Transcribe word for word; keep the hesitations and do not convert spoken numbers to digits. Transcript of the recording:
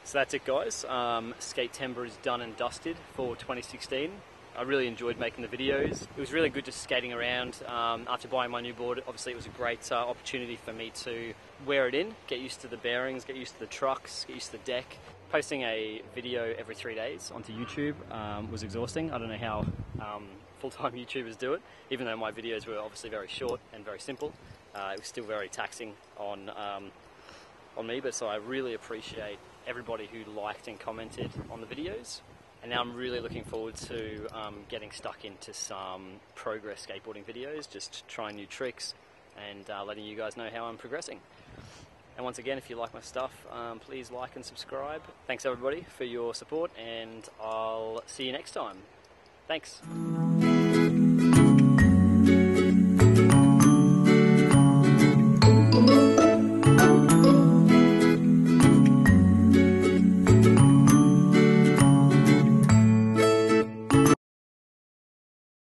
So that's it, guys. Um, Skatember is done and dusted for twenty sixteen. I really enjoyed making the videos. It was really good just skating around. Um, after buying my new board, obviously it was a great uh, opportunity for me to wear it in, get used to the bearings, get used to the trucks, get used to the deck. Posting a video every three days onto YouTube um, was exhausting. I don't know how um, full-time YouTubers do it. Even though my videos were obviously very short and very simple, uh, it was still very taxing on, um, on me. But so I really appreciate everybody who liked and commented on the videos. And now I'm really looking forward to um, getting stuck into some progress skateboarding videos, just trying new tricks and uh, letting you guys know how I'm progressing. And once again, if you like my stuff, um, please like and subscribe. Thanks everybody for your support, and I'll see you next time. Thanks.